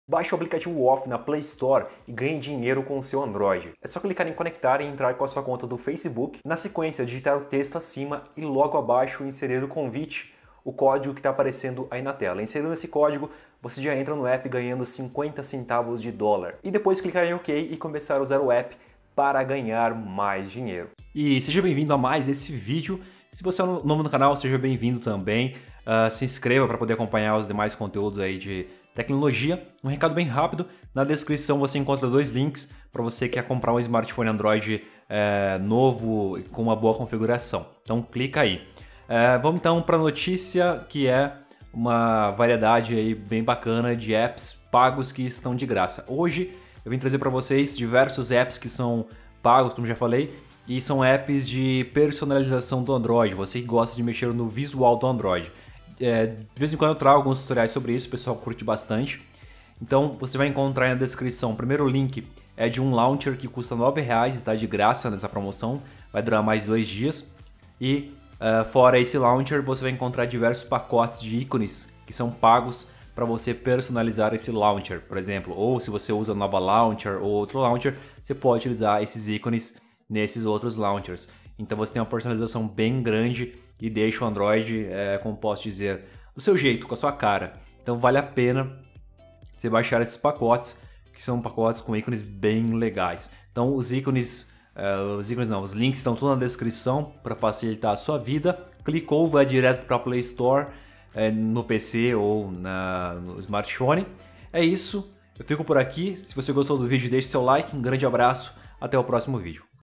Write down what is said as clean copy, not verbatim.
Baixe o aplicativo Off na Play Store e ganhe dinheiro com o seu Android. É só clicar em conectar e entrar com a sua conta do Facebook. Na sequência, digitar o texto acima e logo abaixo inserir o convite, o código que está aparecendo aí na tela. Inserindo esse código, você já entra no app ganhando 50 centavos de dólar. E depois clicar em OK e começar a usar o app para ganhar mais dinheiro. E seja bem-vindo a mais esse vídeo. Se você é novo no canal, seja bem-vindo também. Se inscreva para poder acompanhar os demais conteúdos aí de tecnologia. Um recado bem rápido, na descrição você encontra dois links para você que quer comprar um smartphone Android novo com uma boa configuração. Então clica aí. Vamos então para a notícia, que é uma variedade aí bem bacana de apps pagos que estão de graça. Hoje eu vim trazer para vocês diversos apps que são pagos, como já falei, e são apps de personalização do Android, você que gosta de mexer no visual do Android. De vez em quando eu trago alguns tutoriais sobre isso, o pessoal curte bastante. Então você vai encontrar aí na descrição. O primeiro link é de um launcher que custa R$9, está de graça nessa promoção, vai durar mais 2 dias. E fora esse launcher você vai encontrar diversos pacotes de ícones que são pagos para você personalizar esse launcher, por exemplo. Ou se você usa Nova Launcher ou outro launcher, você pode utilizar esses ícones nesses outros launchers. Então você tem uma personalização bem grande e deixa o Android, como posso dizer, do seu jeito, com a sua cara. Então vale a pena você baixar esses pacotes, que são pacotes com ícones bem legais. Então os links estão tudo na descrição para facilitar a sua vida. Clicou, vai direto para a Play Store, no PC ou no smartphone. É isso, eu fico por aqui. Se você gostou do vídeo, deixe seu like, um grande abraço, até o próximo vídeo.